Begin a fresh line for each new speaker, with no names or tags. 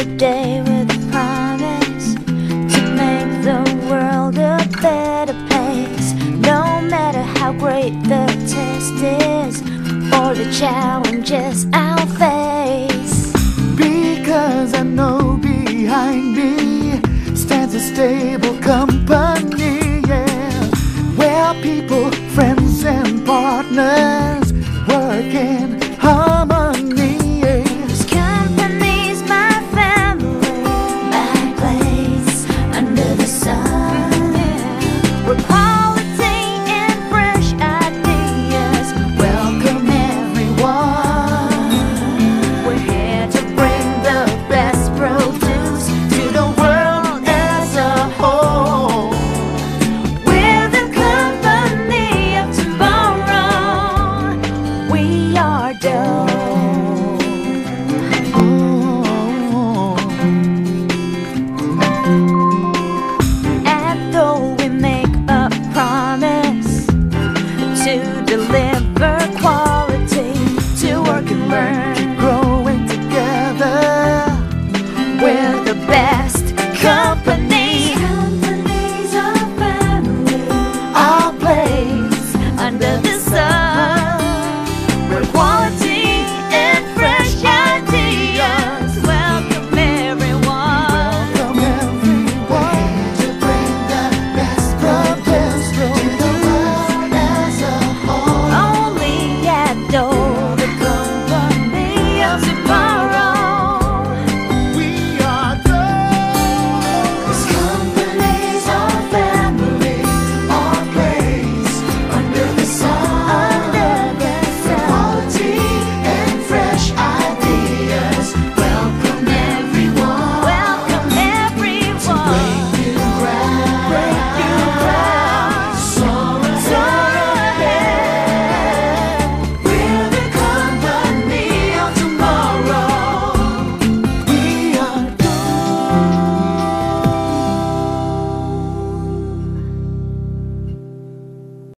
every day with a promise to make the world a better place. No matter how great the test is or the challenges I'll face,
because I know behind me stands a stable company, yeah, where people, friends and partners work in harmony.
this company's my family, my place under the sun, where quality and fresh ideas welcome everyone. We're here to bring the best produce to the world as a whole. We're the company of tomorrow. We are Dole. At Dole we make a promise to deliver quality, to work and learn.
Keep growing together.
We're the best company. Companies are family. Our place under the